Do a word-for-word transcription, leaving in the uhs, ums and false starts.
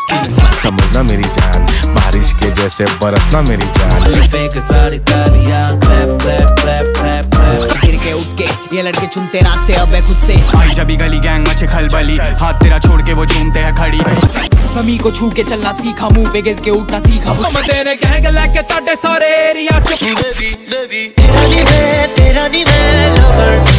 समझना मेरी जान, बारिश के जैसे बरसना मेरी जान। फेंक सारी तालियां, clap clap clap clap clap. गिर के उठ के ये लड़के चुनते रास्ते अब खुद से। आई जब गली गैंग मचे खलबली, हाथ तेरा छोड़ के वो झूमते हैं खड़ी। समी को छू के चलना सीखा, मुंह पे गिर के उठना सीखा। हम तेरे गैंग लेके ताड़े सारे एरिया च। बेबी बेबी तेरा नी मैं, तेरा नी मैं लवर।